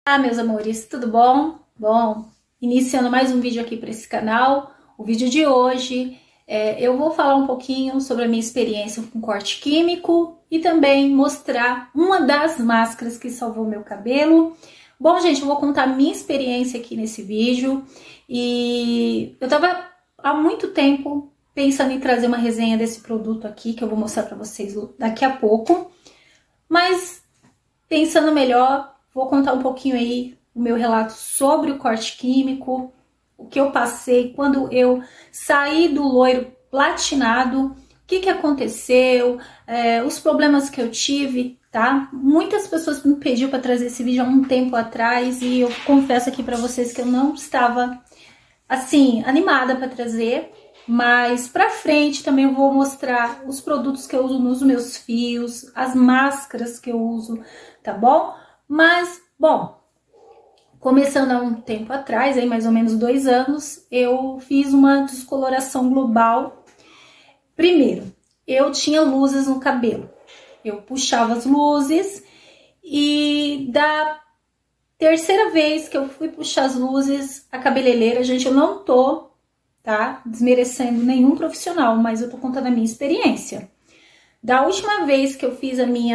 Olá, meus amores, tudo bom? Bom, iniciando mais um vídeo aqui para esse canal. O vídeo de hoje eu vou falar um pouquinho sobre a minha experiência com corte químico e também mostrar uma das máscaras que salvou meu cabelo. Bom, gente, eu vou contar a minha experiência aqui nesse vídeo e eu tava há muito tempo pensando em trazer uma resenha desse produto aqui que eu vou mostrar para vocês daqui a pouco, mas pensando melhor, vou contar um pouquinho aí o meu relato sobre o corte químico, o que eu passei quando eu saí do loiro platinado, o que aconteceu, os problemas que eu tive, tá? Muitas pessoas me pediram para trazer esse vídeo há um tempo atrás e eu confesso aqui para vocês que eu não estava, assim, animada para trazer. Mas pra frente também eu vou mostrar os produtos que eu uso nos meus fios, as máscaras que eu uso, tá bom? Mas, bom, começando há um tempo atrás, aí mais ou menos 2 anos, eu fiz uma descoloração global. Primeiro, eu tinha luzes no cabelo. Eu puxava as luzes e da terceira vez que eu fui puxar as luzes, a cabeleireira, gente, eu não tô, tá, desmerecendo nenhum profissional, mas eu tô contando a minha experiência. Da última vez que eu fiz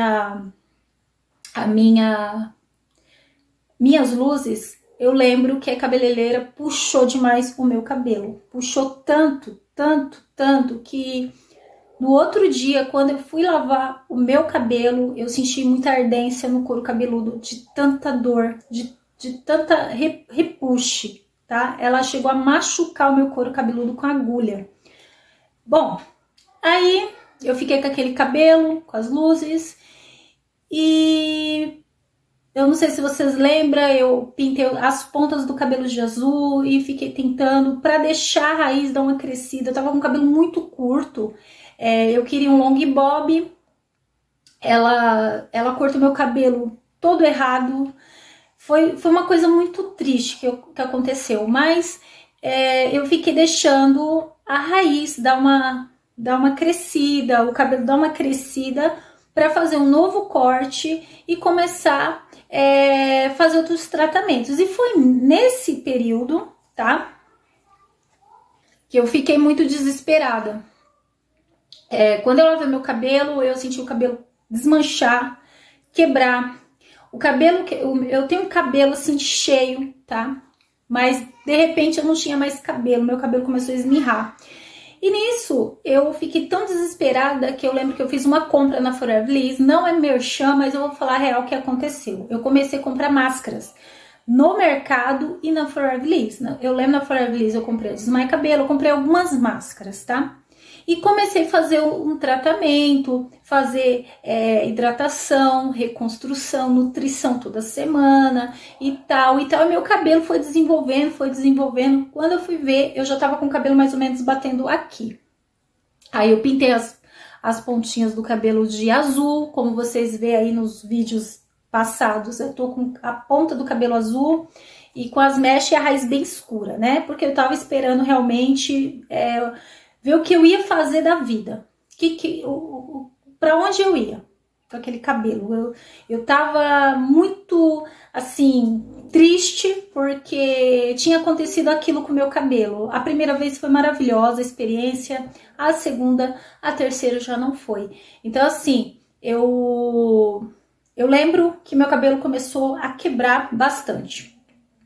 minhas luzes, eu lembro que a cabeleireira puxou demais o meu cabelo. Puxou tanto, tanto, tanto que no outro dia, quando eu fui lavar o meu cabelo, eu senti muita ardência no couro cabeludo, de tanta dor, de tanta repuxe, tá? Ela chegou a machucar o meu couro cabeludo com agulha. Bom, aí eu fiquei com aquele cabelo, com as luzes, e eu não sei se vocês lembram, eu pintei as pontas do cabelo de azul e fiquei tentando para deixar a raiz dar uma crescida. Eu tava com o cabelo muito curto, eu queria um long bob, ela cortou meu cabelo todo errado. Foi uma coisa muito triste que aconteceu, mas eu fiquei deixando a raiz dar uma crescida, o cabelo dar uma crescida para fazer um novo corte e começar fazer outros tratamentos. E foi nesse período, tá, que eu fiquei muito desesperada. Quando eu lavei meu cabelo, eu senti o cabelo desmanchar, quebrar. O cabelo, eu tenho um cabelo assim cheio, tá? Mas de repente eu não tinha mais cabelo, meu cabelo começou a esmirrar. E nisso, eu fiquei tão desesperada que eu lembro que eu fiz uma compra na Forever Liss, não é merchan, mas eu vou falar a real o que aconteceu. Eu comecei a comprar máscaras no mercado e na Forever Liss. Eu lembro na Forever Liss eu comprei desmaio cabelo, eu comprei algumas máscaras, tá? E comecei a fazer um tratamento, fazer hidratação, reconstrução, nutrição toda semana e tal. E meu cabelo foi desenvolvendo, foi desenvolvendo. Quando eu fui ver, eu já tava com o cabelo mais ou menos batendo aqui. Aí eu pintei as pontinhas do cabelo de azul, como vocês veem aí nos vídeos passados. Eu tô com a ponta do cabelo azul e com as mechas e a raiz bem escura, né? Porque eu tava esperando realmente ver o que eu ia fazer da vida, para onde eu ia com aquele cabelo. Eu tava muito, assim, triste porque tinha acontecido aquilo com o meu cabelo. A primeira vez foi maravilhosa a experiência, a segunda, a terceira já não foi. Então, assim, eu lembro que meu cabelo começou a quebrar bastante.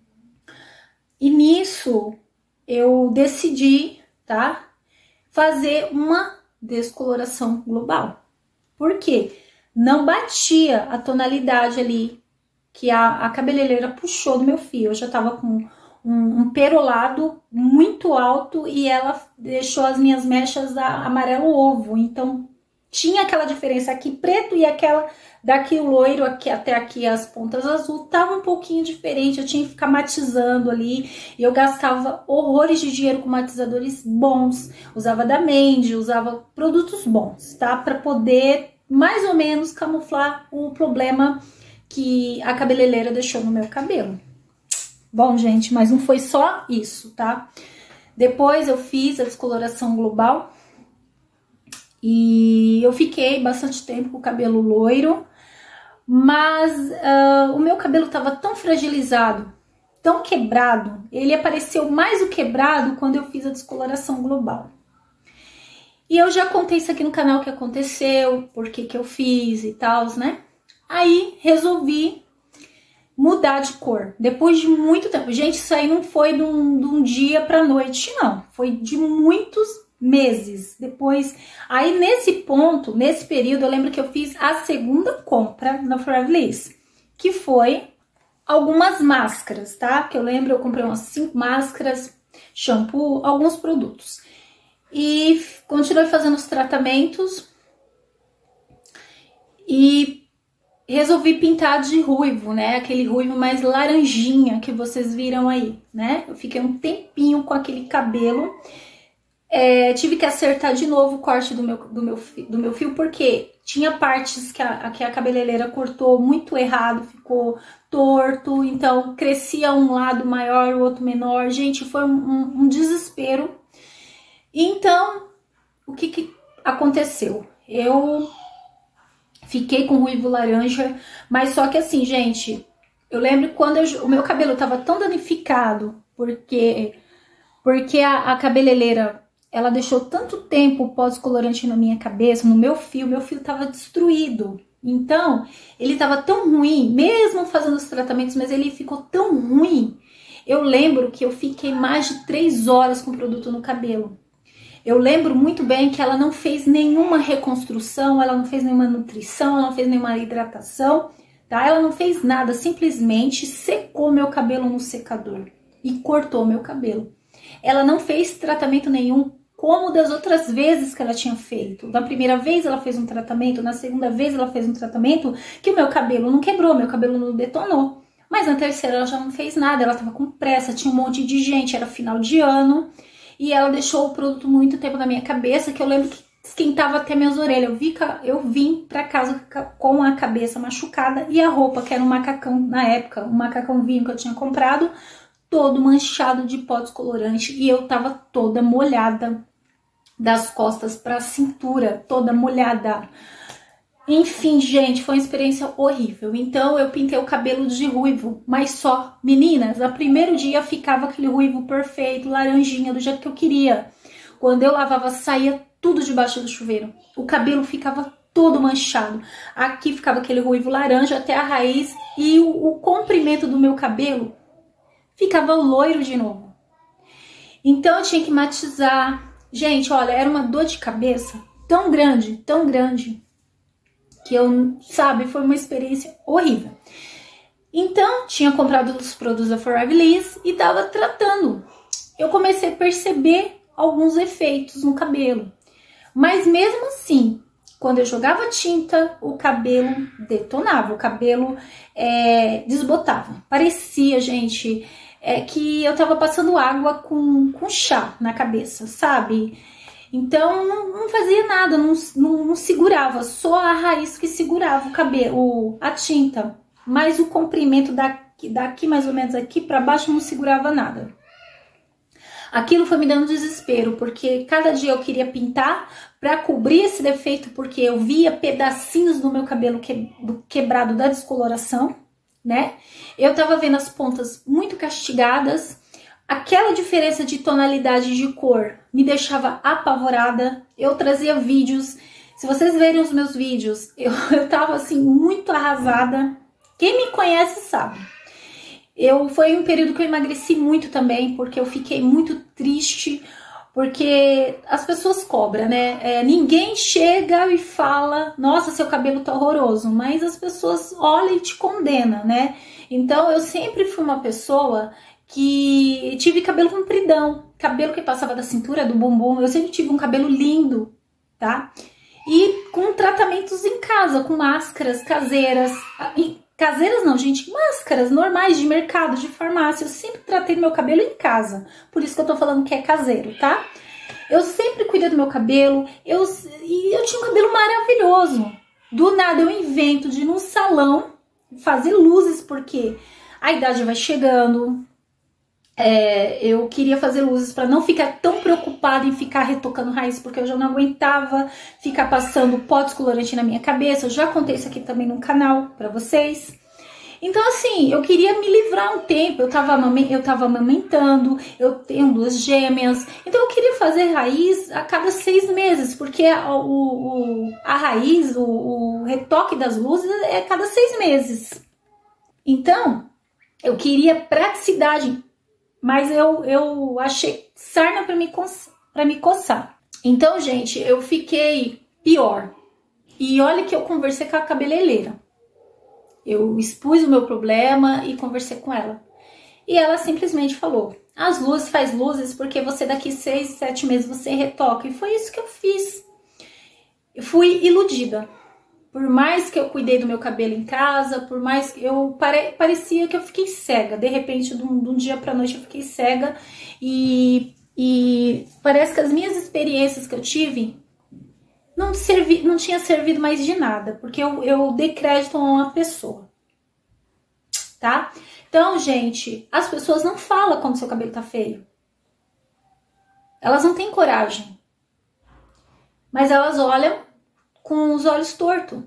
E nisso, eu decidi, tá, fazer uma descoloração global. Por quê? Não batia a tonalidade ali que a cabeleireira puxou do meu fio. Eu já tava com um perolado muito alto e ela deixou as minhas mechas amarelo ovo. Então, tinha aquela diferença aqui preto e aquela daqui o loiro, aqui até aqui as pontas azul, tava um pouquinho diferente. Eu tinha que ficar matizando ali e eu gastava horrores de dinheiro com matizadores bons, usava da Mandy, usava produtos bons, tá? Para poder mais ou menos camuflar o problema que a cabeleireira deixou no meu cabelo. Bom, gente, mas não foi só isso, tá? Depois eu fiz a descoloração global e eu fiquei bastante tempo com o cabelo loiro, mas o meu cabelo estava tão fragilizado, tão quebrado, ele apareceu mais o quebrado quando eu fiz a descoloração global. E eu já contei isso aqui no canal, o que aconteceu, por que eu fiz e tal, né? Aí resolvi mudar de cor, depois de muito tempo. Gente, isso aí não foi de um dia pra noite, não. Foi de muitos meses depois. Aí nesse ponto, nesse período, eu lembro que eu fiz a segunda compra na Forever Liss, que foi algumas máscaras, tá? Que eu lembro, eu comprei umas 5 máscaras, shampoo, alguns produtos. E continuei fazendo os tratamentos e resolvi pintar de ruivo, né? Aquele ruivo mais laranjinha que vocês viram aí, né? Eu fiquei um tempinho com aquele cabelo. Tive que acertar de novo o corte do meu fio, porque tinha partes que a cabeleireira cortou muito errado, ficou torto, então crescia um lado maior, o outro menor. Gente, foi um desespero. Então, o que aconteceu? Eu fiquei com ruivo laranja, mas só que assim, gente, eu lembro quando o meu cabelo tava tão danificado, porque a cabeleireira, ela deixou tanto tempo o pós-colorante na minha cabeça, no meu fio tava destruído. Então, ele tava tão ruim, mesmo fazendo os tratamentos, mas ele ficou tão ruim. Eu lembro que eu fiquei mais de 3 horas com o produto no cabelo. Eu lembro muito bem que ela não fez nenhuma reconstrução, ela não fez nenhuma nutrição, ela não fez nenhuma hidratação, tá? Ela não fez nada, simplesmente secou meu cabelo no secador e cortou meu cabelo. Ela não fez tratamento nenhum, como das outras vezes que ela tinha feito. Da primeira vez ela fez um tratamento, na segunda vez ela fez um tratamento que o meu cabelo não quebrou, meu cabelo não detonou. Mas na terceira ela já não fez nada, ela tava com pressa, tinha um monte de gente, era final de ano. E ela deixou o produto muito tempo na minha cabeça, que eu lembro que esquentava até minhas orelhas. Eu vim pra casa com a cabeça machucada e a roupa, que era um macacão na época, um macacão vinho que eu tinha comprado, todo manchado de pó descolorante. E eu tava toda molhada, das costas pra cintura, toda molhada. Enfim, gente, foi uma experiência horrível. Então eu pintei o cabelo de ruivo, mas só. Meninas, no primeiro dia ficava aquele ruivo perfeito, laranjinha, do jeito que eu queria. Quando eu lavava, saía tudo debaixo do chuveiro. O cabelo ficava todo manchado. Aqui ficava aquele ruivo laranja até a raiz e o comprimento do meu cabelo ficava loiro de novo. Então eu tinha que matizar. Gente, olha, era uma dor de cabeça tão grande, que eu, sabe, foi uma experiência horrível. Então, tinha comprado os produtos da Forever Liss e tava tratando. Eu comecei a perceber alguns efeitos no cabelo. Mas mesmo assim, quando eu jogava tinta, o cabelo detonava, o cabelo desbotava. Parecia, gente, que eu tava passando água com chá na cabeça, sabe? Então não fazia nada, não segurava, só a raiz que segurava o cabelo, a tinta. Mas o comprimento daqui mais ou menos aqui para baixo não segurava nada. Aquilo foi me dando desespero, porque cada dia eu queria pintar para cobrir esse defeito, porque eu via pedacinhos do meu cabelo quebrado da descoloração, né? Eu tava vendo as pontas muito castigadas. Aquela diferença de tonalidade de cor me deixava apavorada. Eu trazia vídeos. Se vocês verem os meus vídeos, eu tava assim muito arrasada. Quem me conhece sabe. Foi um período que eu emagreci muito também, porque eu fiquei muito triste, porque as pessoas cobram, né? Ninguém chega e fala, nossa, seu cabelo tá horroroso, mas as pessoas olham e te condenam, né? Então eu sempre fui uma pessoa que tive cabelo compridão, cabelo que passava da cintura, do bumbum. Eu sempre tive um cabelo lindo, tá? E com tratamentos em casa, com máscaras caseiras. Caseiras não, gente, máscaras normais de mercado, de farmácia. Eu sempre tratei meu cabelo em casa, por isso que eu tô falando que é caseiro, tá? Eu sempre cuidei do meu cabelo, e eu tinha um cabelo maravilhoso. Do nada eu invento de ir num salão fazer luzes, porque a idade vai chegando, eu queria fazer luzes para não ficar tão preocupada em ficar retocando raiz, porque eu já não aguentava ficar passando pó descolorante na minha cabeça. Eu já contei isso aqui também no canal para vocês. Então, assim, eu queria me livrar um tempo. Eu tava amamentando, eu tenho 2 gêmeas. Então, eu queria fazer raiz a cada 6 meses, porque a raiz, o retoque das luzes é a cada 6 meses. Então, eu queria praticidade, mas eu achei sarna pra me coçar. Então, gente, eu fiquei pior. E olha que eu conversei com a cabeleireira. Eu expus o meu problema e conversei com ela. E ela simplesmente falou: as luzes, faz luzes, porque você daqui 6, 7 meses você retoca. E foi isso que eu fiz. Eu fui iludida. Por mais que eu cuidei do meu cabelo em casa, por mais que parecia que eu fiquei cega. De repente, de um dia pra noite eu fiquei cega. E parece que as minhas experiências que eu tive não tinha servido mais de nada, porque eu dei crédito a uma pessoa, tá? Então, gente, as pessoas não falam quando seu cabelo tá feio. Elas não têm coragem. Mas elas olham com os olhos tortos.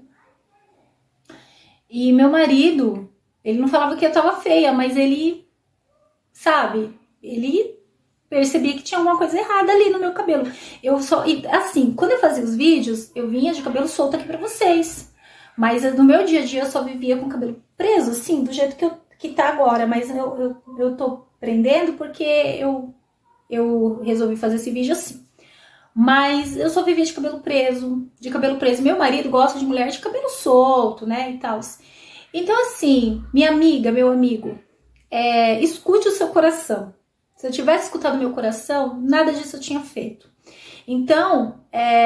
E meu marido, ele não falava que eu tava feia, mas ele, sabe, ele percebia que tinha alguma coisa errada ali no meu cabelo. Assim, quando eu fazia os vídeos, eu vinha de cabelo solto aqui pra vocês. Mas no meu dia a dia eu só vivia com o cabelo preso, assim, do jeito que tá agora. Mas eu tô prendendo porque eu resolvi fazer esse vídeo assim. Mas eu só vivia de cabelo preso, Meu marido gosta de mulher de cabelo solto, né, e tal. Então, assim, minha amiga, meu amigo, escute o seu coração. Se eu tivesse escutado meu coração, nada disso eu tinha feito. Então,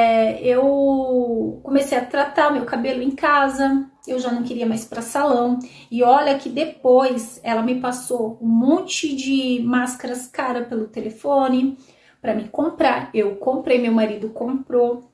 eu comecei a tratar o meu cabelo em casa, eu já não queria mais para salão. E olha que depois ela me passou um monte de máscaras caras pelo telefone para me comprar. Eu comprei, meu marido comprou,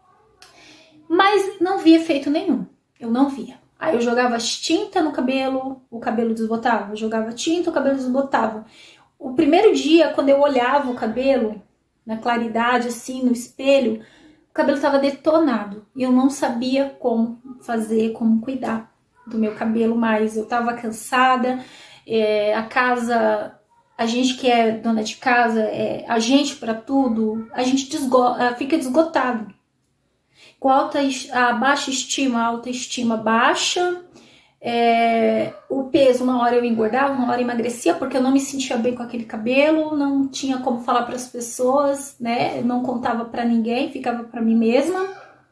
mas não via efeito nenhum. Eu não via. Aí eu jogava tinta no cabelo, o cabelo desbotava. Eu jogava tinta, o cabelo desbotava. O primeiro dia, quando eu olhava o cabelo, na claridade, assim, no espelho, o cabelo estava detonado. E eu não sabia como fazer, como cuidar do meu cabelo mais. Eu estava cansada, a casa, a gente que é dona de casa, a gente para tudo, a gente fica desgotado. Com a baixa estima, a autoestima baixa. O peso, uma hora eu engordava, uma hora eu emagrecia, porque eu não me sentia bem com aquele cabelo, não tinha como falar para as pessoas, né? Eu não contava para ninguém, ficava para mim mesma.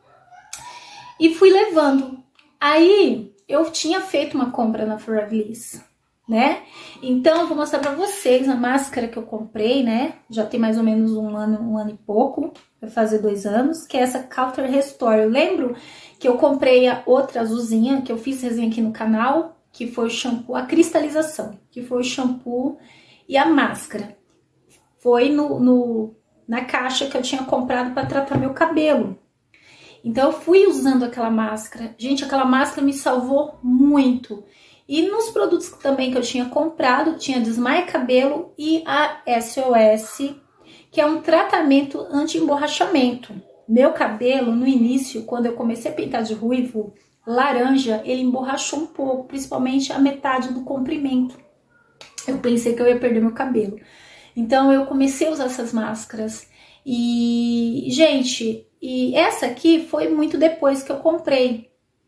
E fui levando. Aí eu tinha feito uma compra na Forever Liss, né? Então eu vou mostrar para vocês a máscara que eu comprei, né? Já tem mais ou menos um ano e pouco, vai fazer 2 anos, que é essa Culture Restore. Eu lembro que eu comprei a outra azulzinha, que eu fiz resenha aqui no canal, que foi o shampoo, a cristalização, que foi o shampoo e a máscara. Foi na caixa que eu tinha comprado para tratar meu cabelo. Então eu fui usando aquela máscara. Gente, aquela máscara me salvou muito. E nos produtos também que eu tinha comprado, tinha Desmaia Cabelo e a SOS, que é um tratamento anti-emborrachamento. Meu cabelo, no início, quando eu comecei a pintar de ruivo, laranja, ele emborrachou um pouco, principalmente a metade do comprimento. Eu pensei que eu ia perder meu cabelo. Então, eu comecei a usar essas máscaras. E, gente, essa aqui foi muito depois que eu comprei.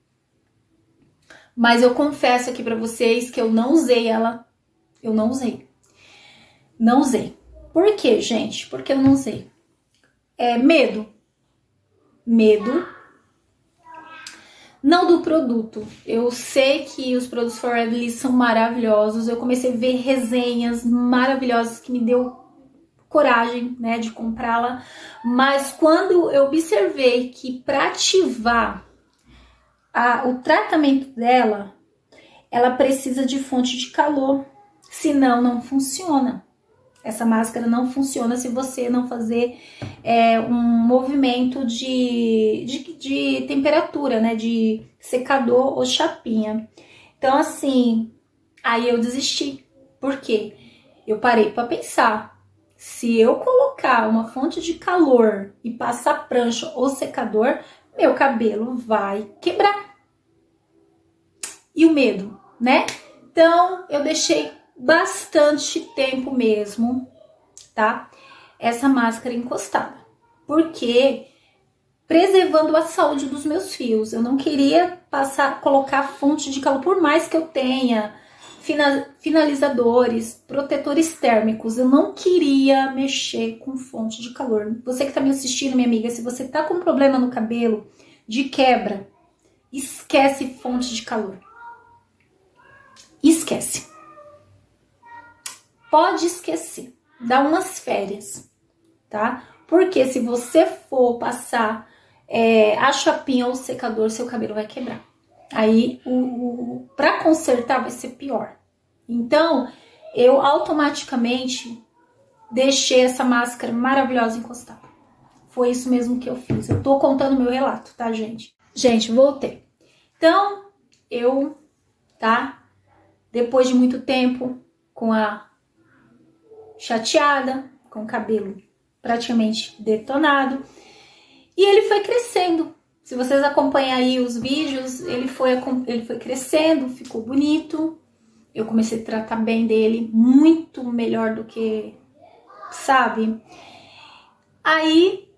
Mas eu confesso aqui pra vocês que eu não usei ela. Eu não usei. Não usei. Por quê, gente? Porque eu não usei. Medo. Medo. Não do produto. Eu sei que os produtos Forever Liss são maravilhosos. Eu comecei a ver resenhas maravilhosas que me deu coragem, né, de comprá-la. Mas quando eu observei que para ativar o tratamento dela, ela precisa de fonte de calor, senão não funciona. Essa máscara não funciona se você não fazer um movimento de temperatura, né, de secador ou chapinha. Então, assim, aí eu desisti. Por quê? eu parei para pensar. Se eu colocar uma fonte de calor e passar prancha ou secador, meu cabelo vai quebrar. E o medo, né? Então, eu deixei bastante tempo mesmo, tá? Essa máscara encostada. Porque preservando a saúde dos meus fios. Eu não queria colocar fonte de calor, por mais que eu tenha finalizadores, protetores térmicos, eu não queria mexer com fonte de calor. Você que tá me assistindo, minha amiga, se você tá com problema no cabelo de quebra, esquece fonte de calor. Esquece. Pode esquecer. Dá umas férias, tá? Porque se você for passar a chapinha ou o secador, seu cabelo vai quebrar. Aí, para consertar vai ser pior. Então, eu automaticamente deixei essa máscara maravilhosa encostada. Foi isso mesmo que eu fiz. Eu tô contando meu relato, tá, gente? Gente, voltei. Então, depois de muito tempo, com a chateada, com o cabelo praticamente detonado, e ele foi crescendo. Se vocês acompanham aí os vídeos, ele foi crescendo, ficou bonito. Eu comecei a tratar bem dele, muito melhor do que, sabe? Aí,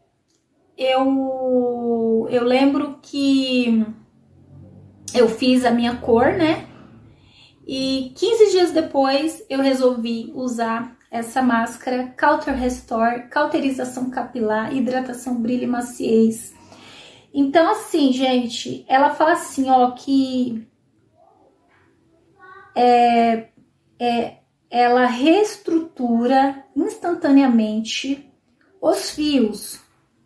eu lembro que eu fiz a minha cor, né? E 15 dias depois, eu resolvi usar essa máscara Cauter Restore, cauterização capilar, hidratação, brilho e maciez. Então, assim, gente, ela fala assim, ó, que ela reestrutura instantaneamente os fios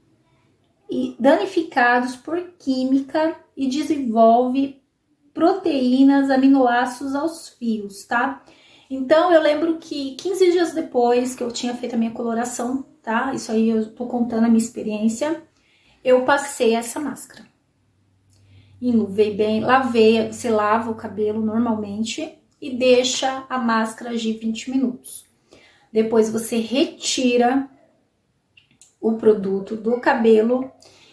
danificados por química e desenvolve proteínas, aminoácidos aos fios, tá? Então, eu lembro que 15 dias depois que eu tinha feito a minha coloração, tá? Isso aí eu tô contando a minha experiência. Eu passei essa máscara. Enluvei bem, lavei, você lava o cabelo normalmente e deixa a máscara agir 20 minutos. Depois você retira o produto do cabelo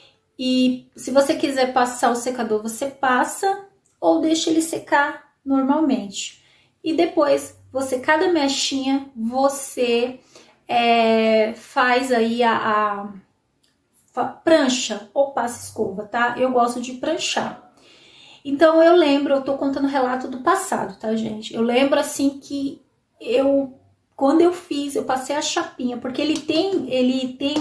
e se você quiser passar o secador, você passa ou deixa ele secar normalmente. E depois, cada mechinha, você faz aí a prancha ou passa escova, tá? Eu gosto de pranchar. Então, eu tô contando o relato do passado, tá, gente? Eu lembro, assim, que quando eu fiz, eu passei a chapinha, porque ele tem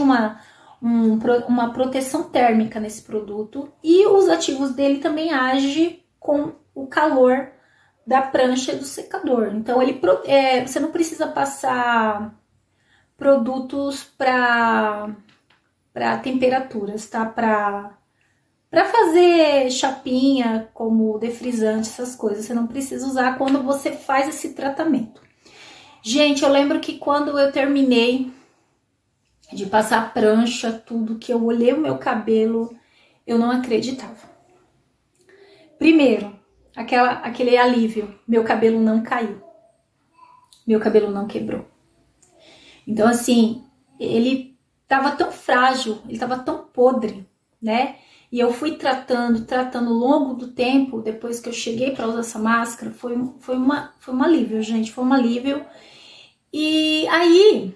uma proteção térmica nesse produto e os ativos dele também agem com o calor da prancha e do secador. Então, você não precisa passar produtos para temperaturas, tá? Para fazer chapinha, como defrisante, essas coisas, você não precisa usar quando você faz esse tratamento. Gente, eu lembro que quando eu terminei de passar prancha, tudo, que eu olhei o meu cabelo, eu não acreditava. Primeiro, aquele alívio, meu cabelo não caiu, meu cabelo não quebrou. Então, assim, ele tava tão frágil, ele tava tão podre, né? E eu fui tratando ao longo do tempo, depois que eu cheguei para usar essa máscara, foi um alívio, gente, foi um alívio. E aí,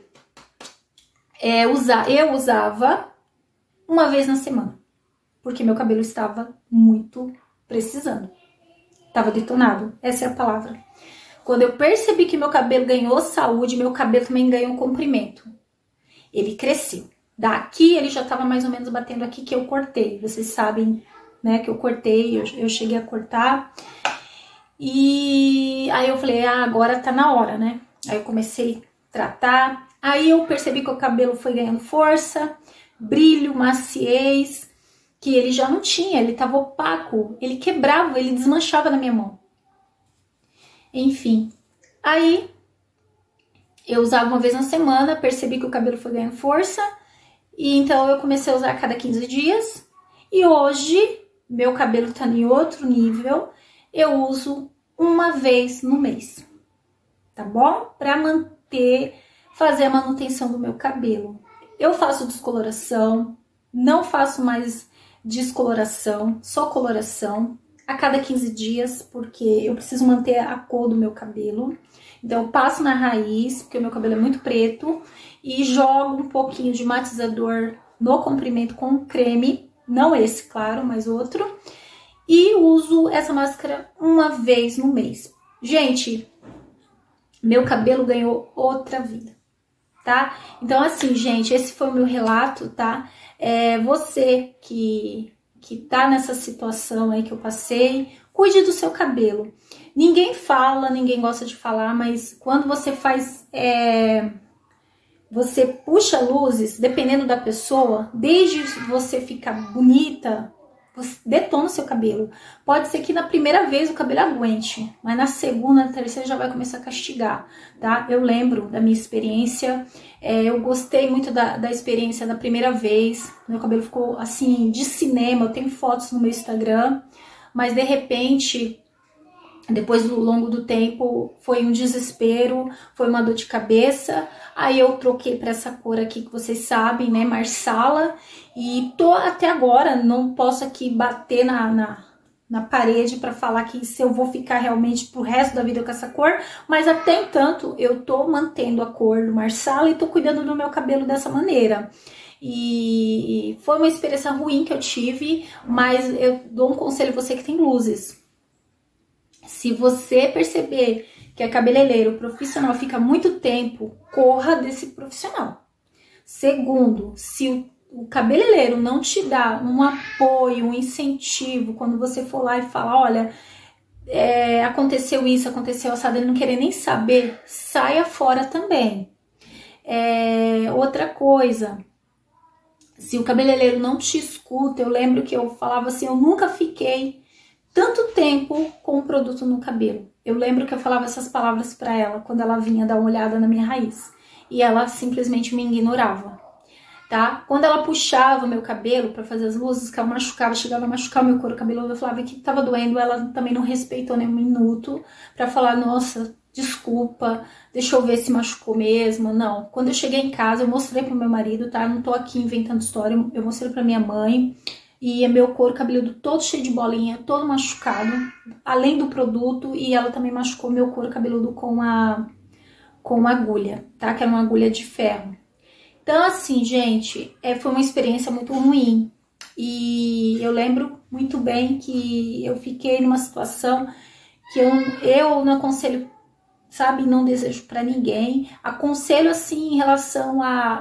eu usava uma vez na semana, porque meu cabelo estava muito precisando. Tava detonado, essa é a palavra. Quando eu percebi que meu cabelo ganhou saúde, meu cabelo também ganhou comprimento. Ele cresceu. Daqui ele já tava mais ou menos batendo aqui que eu cortei. Vocês sabem, né, que eu cortei, eu cheguei a cortar. E aí eu falei, agora tá na hora, né? Aí eu comecei a tratar. Aí eu percebi que o cabelo foi ganhando força, brilho, maciez, que ele já não tinha, ele tava opaco, ele quebrava, ele desmanchava na minha mão. Enfim, aí eu usava uma vez na semana, percebi que o cabelo foi ganhando força, e então eu comecei a usar a cada 15 dias, e hoje meu cabelo tá em outro nível, eu uso uma vez no mês. tá bom? Pra fazer a manutenção do meu cabelo. Eu faço descoloração, não faço mais descoloração, só coloração a cada 15 dias, porque eu preciso manter a cor do meu cabelo. Então eu passo na raiz, porque o meu cabelo é muito preto, e jogo um pouquinho de matizador no comprimento com creme, não esse, claro, mas outro, e uso essa máscara uma vez no mês. Gente, meu cabelo ganhou outra vida, tá? Então assim, gente, esse foi o meu relato, tá? Você que tá nessa situação aí que eu passei, cuide do seu cabelo. Ninguém fala, ninguém gosta de falar, mas quando você faz, você puxa luzes, dependendo da pessoa, desde você ficar bonita, você detona o seu cabelo. Pode ser que na primeira vez o cabelo aguente, mas na segunda, na terceira já vai começar a castigar, tá? Eu lembro da minha experiência, eu gostei muito da experiência da primeira vez, meu cabelo ficou assim, de cinema, eu tenho fotos no meu Instagram, mas de repente, depois do longo do tempo, foi um desespero, foi uma dor de cabeça. Aí eu troquei para essa cor aqui que vocês sabem, né, Marsala, e tô até agora, não posso aqui bater na parede para falar que se eu vou ficar realmente pro resto da vida com essa cor, mas até entanto eu tô mantendo a cor do Marsala e tô cuidando do meu cabelo dessa maneira. E foi uma experiência ruim que eu tive, mas eu dou um conselho a você que tem luzes. Se você perceber que a cabeleireiro profissional fica muito tempo, corra desse profissional. Segundo, se o cabeleireiro não te dá um apoio, um incentivo, quando você for lá e falar, olha, aconteceu isso, aconteceu assado, ele não querer nem saber, saia fora também. Outra coisa, se o cabeleireiro não te escuta, eu lembro que eu falava assim, eu nunca fiquei tanto tempo com o produto no cabelo. Eu lembro que eu falava essas palavras pra ela quando ela vinha dar uma olhada na minha raiz. E ela simplesmente me ignorava, tá? Quando ela puxava o meu cabelo pra fazer as luzes, que ela machucava, chegava a machucar o meu couro cabeludo, eu falava que tava doendo, ela também não respeitou nem um minuto pra falar, nossa, desculpa, deixa eu ver se machucou mesmo. Não, quando eu cheguei em casa, eu mostrei pro meu marido, tá? Eu não tô aqui inventando história, eu mostrei pra minha mãe. E meu couro cabeludo todo cheio de bolinha, todo machucado, além do produto, e ela também machucou meu couro cabeludo com agulha, tá? Que era uma agulha de ferro. Então, assim, gente, foi uma experiência muito ruim. E eu lembro muito bem que eu fiquei numa situação que eu não aconselho, sabe, não desejo pra ninguém. Aconselho, assim, em relação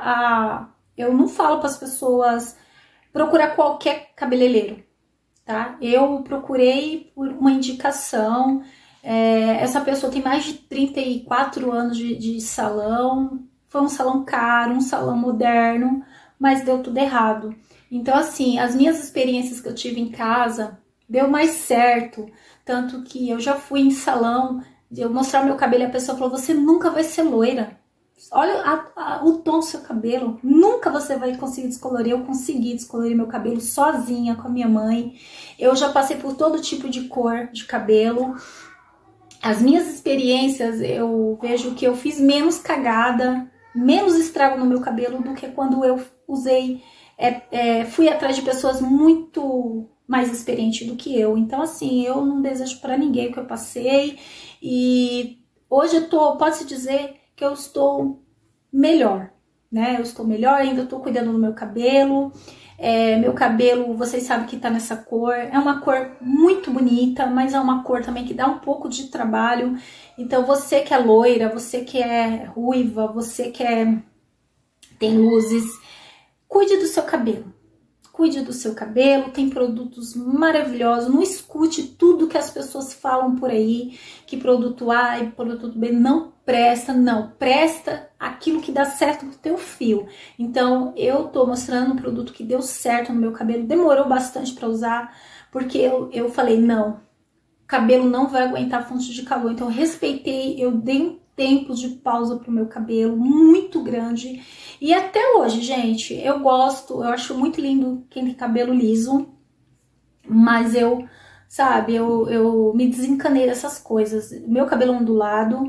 eu não falo para as pessoas procurar qualquer cabeleireiro, tá? Eu procurei por uma indicação, essa pessoa tem mais de 34 anos de salão, foi um salão caro, um salão moderno, mas deu tudo errado. Então, assim, as minhas experiências que eu tive em casa, deu mais certo, tanto que eu já fui em salão, eu mostrar meu cabelo e a pessoa falou, você nunca vai ser loira. Olha o tom do seu cabelo, nunca você vai conseguir descolorir. Eu consegui descolorir meu cabelo sozinha com a minha mãe. Eu já passei por todo tipo de cor de cabelo. As minhas experiências, eu vejo que eu fiz menos cagada, menos estrago no meu cabelo do que quando eu usei, fui atrás de pessoas muito mais experientes do que eu. Então, assim, eu não desejo pra ninguém o que eu passei. E hoje pode-se dizer que eu estou melhor, né? Eu estou melhor, ainda estou cuidando do meu cabelo. Meu cabelo, vocês sabem que tá nessa cor. É uma cor muito bonita, mas é uma cor também que dá um pouco de trabalho. Então, você que é loira, você que é ruiva, você que tem luzes, cuide do seu cabelo. Cuide do seu cabelo, tem produtos maravilhosos, não escute tudo que as pessoas falam por aí, que produto A e produto B não presta, não, presta aquilo que dá certo pro teu fio. Então, eu tô mostrando um produto que deu certo no meu cabelo, demorou bastante pra usar, porque eu falei, não, o cabelo não vai aguentar fonte de calor, então eu respeitei, eu dei um tempo de pausa pro meu cabelo muito grande. E até hoje, gente, eu gosto, eu acho muito lindo quem tem cabelo liso, mas eu me desencanei dessas coisas. Meu cabelo ondulado,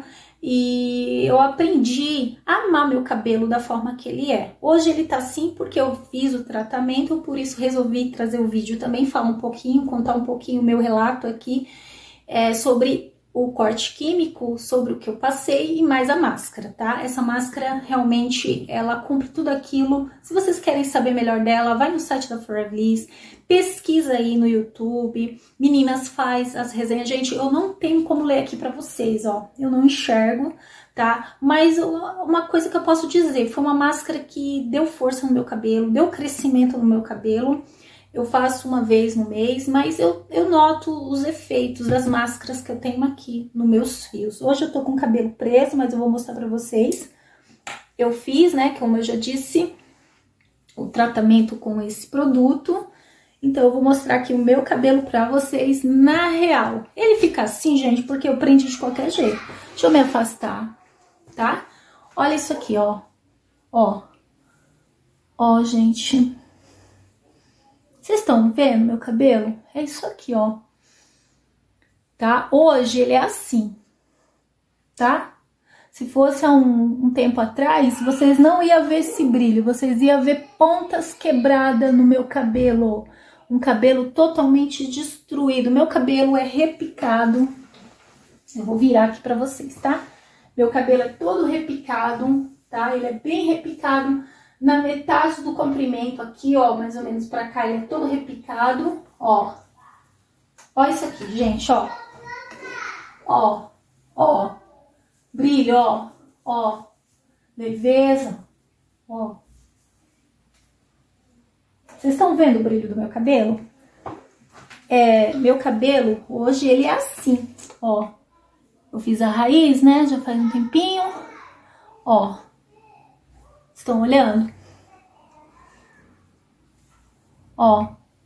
E eu aprendi a amar meu cabelo da forma que ele é. Hoje ele tá assim porque eu fiz o tratamento, por isso resolvi trazer o vídeo também, falar um pouquinho, contar um pouquinho o meu relato aqui sobre o corte químico, sobre o que eu passei e mais a máscara, tá? Essa máscara realmente, ela cumpre tudo aquilo. Se vocês querem saber melhor dela, vai no site da Forever Liss, pesquisa aí no YouTube. Meninas, faz as resenhas. Gente, eu não tenho como ler aqui pra vocês, ó. Eu não enxergo, tá? Mas uma coisa que eu posso dizer, foi uma máscara que deu força no meu cabelo, deu crescimento no meu cabelo. Eu faço uma vez no mês, mas eu noto os efeitos das máscaras que eu tenho aqui nos meus fios. Hoje eu tô com o cabelo preso, mas eu vou mostrar pra vocês. Eu fiz, né, como eu já disse, o tratamento com esse produto. Então eu vou mostrar aqui o meu cabelo pra vocês na real. Ele fica assim, gente, porque eu prendi de qualquer jeito. Deixa eu me afastar, tá? Olha isso aqui, ó. Ó. Ó, gente. Vocês estão vendo meu cabelo? É isso aqui, ó. Tá? Hoje ele é assim, tá? Se fosse há um tempo atrás, vocês não iam ver esse brilho. Vocês iam ver pontas quebradas no meu cabelo. Um cabelo totalmente destruído. Meu cabelo é repicado. Eu vou virar aqui pra vocês, tá? Meu cabelo é todo repicado, tá? Ele é bem repicado. Na metade do comprimento aqui, ó, mais ou menos pra cá, ele é todo repicado, ó. Ó isso aqui, gente, ó. Ó, ó. Brilho, ó. Ó. Leveza, ó. Vocês estão vendo o brilho do meu cabelo? Meu cabelo, hoje, ele é assim, ó. Eu fiz a raiz, né, já faz um tempinho, ó. Estão olhando? Ó.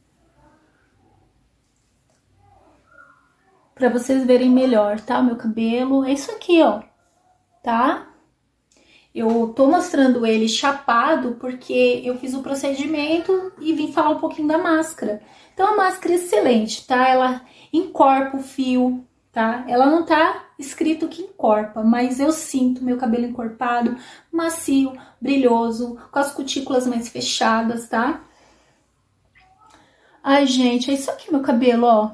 Pra vocês verem melhor, tá? O meu cabelo é isso aqui, ó. Tá? Eu tô mostrando ele chapado porque eu fiz o procedimento e vim falar um pouquinho da máscara. Então, a máscara é excelente, tá? Ela encorpa o fio, tá? Ela não tá escrito que encorpa, mas eu sinto meu cabelo encorpado, macio, brilhoso, com as cutículas mais fechadas, tá? Ai, gente, é isso aqui meu cabelo, ó.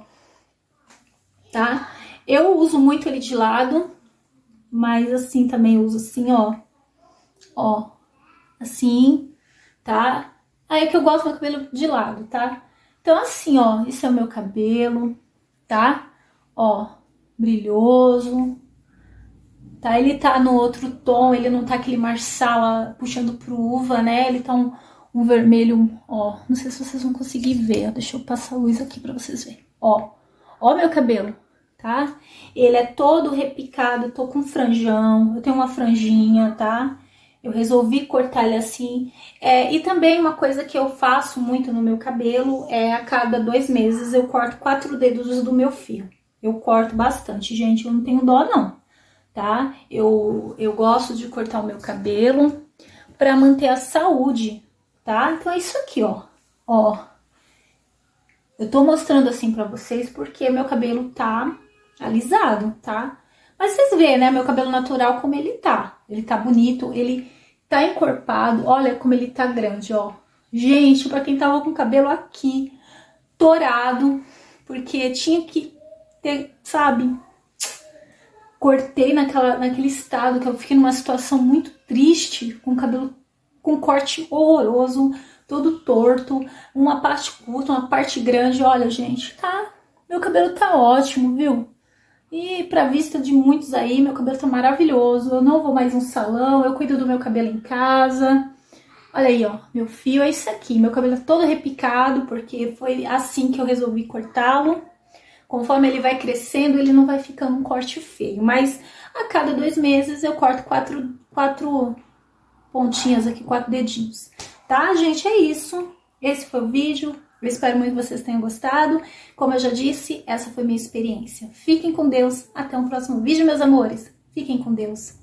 Tá? Eu uso muito ele de lado, mas assim também uso assim, ó. Ó, assim, tá? Aí é que eu gosto do meu cabelo de lado, tá? Então assim, ó, esse é o meu cabelo, tá? Ó, brilhoso, tá? Ele tá no outro tom, ele não tá aquele marsala puxando pro uva, né? Ele tá um vermelho, ó, não sei se vocês vão conseguir ver, ó, deixa eu passar a luz aqui pra vocês verem, ó. Ó meu cabelo, tá? Ele é todo repicado, tô com franjão, eu tenho uma franjinha, tá? Eu resolvi cortar ele assim. E também uma coisa que eu faço muito no meu cabelo é a cada 2 meses eu corto 4 dedos do meu fio. Eu corto bastante, gente, eu não tenho dó não, tá? Eu gosto de cortar o meu cabelo pra manter a saúde, tá? Então é isso aqui, ó. Ó. Eu tô mostrando assim pra vocês porque meu cabelo tá alisado, tá? Mas vocês veem, né, meu cabelo natural como ele tá. Ele tá bonito, ele tá encorpado, olha como ele tá grande, ó. Gente, pra quem tava com o cabelo aqui, torado, porque tinha que ter, sabe? Cortei naquele estado que eu fiquei numa situação muito triste, com o cabelo com corte horroroso, todo torto, uma parte curta, uma parte grande. Olha, gente, tá, meu cabelo tá ótimo, viu? E pra vista de muitos aí, meu cabelo tá maravilhoso. Eu não vou mais no salão, eu cuido do meu cabelo em casa. Olha aí, ó, meu fio é isso aqui. Meu cabelo é todo repicado, porque foi assim que eu resolvi cortá-lo. Conforme ele vai crescendo, ele não vai ficando um corte feio. Mas a cada 2 meses eu corto 4 pontinhas aqui, 4 dedinhos. Tá, gente? É isso. Esse foi o vídeo. Eu espero muito que vocês tenham gostado. Como eu já disse, essa foi minha experiência. Fiquem com Deus. Até o próximo vídeo, meus amores. Fiquem com Deus.